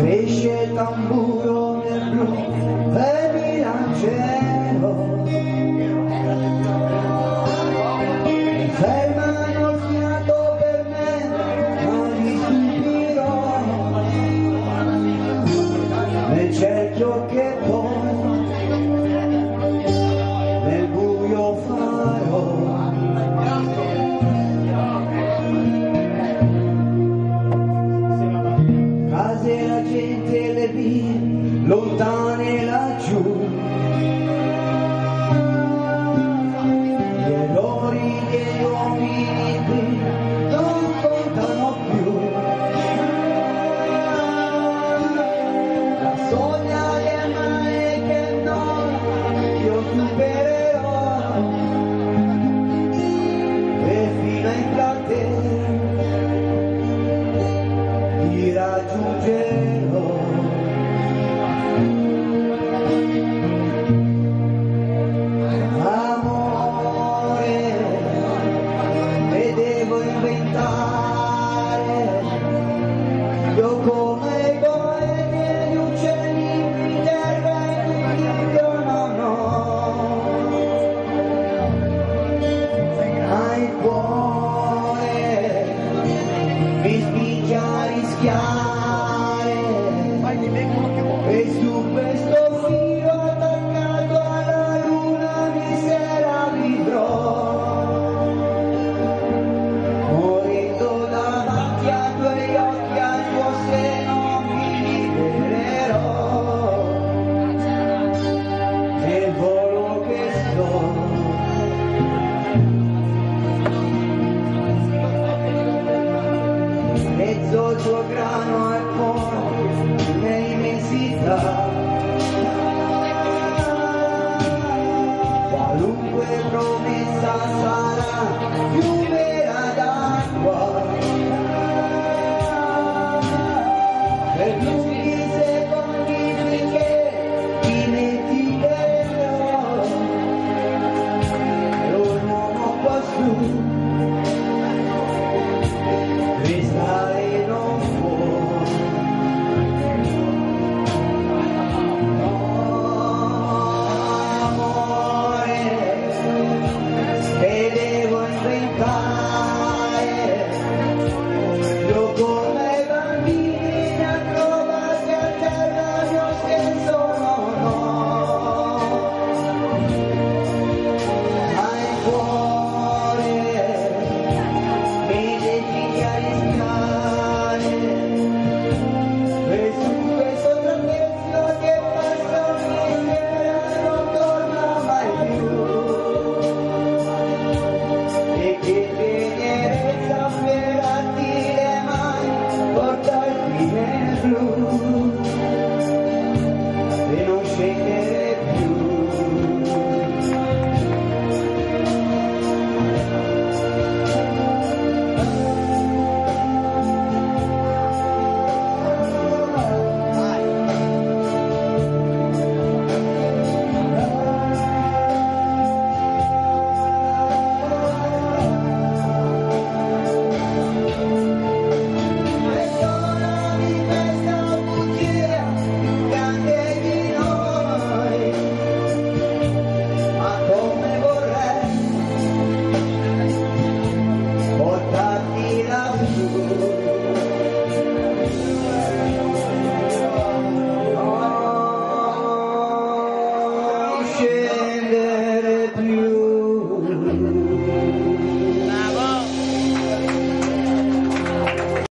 Esce il tamburo del blu e mi lanciero, mi fermano il fiato per me, ma li stupirò, nel cerchio che poi nel buio farò. Case, la gente, le vie, lontane laggiù, gli errori degli uomini qui non contano più. La soglia del mare che no, io supererò, e fino ai crateri ti raggiungerò. Amore, e devo inventare, io come i poeti e gli uccelli di terra e di non ho, ma il cuore mi spinge a rischiare, e su questo filo attaccato alla luna mi sera vivrò, morendo davanti a tuoi occhi, al tuo seno mi libererò, nel volo che sto. Mezzo il tuo grano al cuore, l'immensità, qualunque promessa sarà più vera d'acqua, per lunghi secondi finché dimenticherò, un uomo quassù restare non può. Amore, e devo inventare, io come i bambini accrobati a terra, il mio senso non ho, ma il cuore mi decidi a rischiare, e su questo trapezio che passa ogni sera non torna mai più, e che tenerezza afferrarti le mani, portarti nel blu e non scendere più. Scendere più.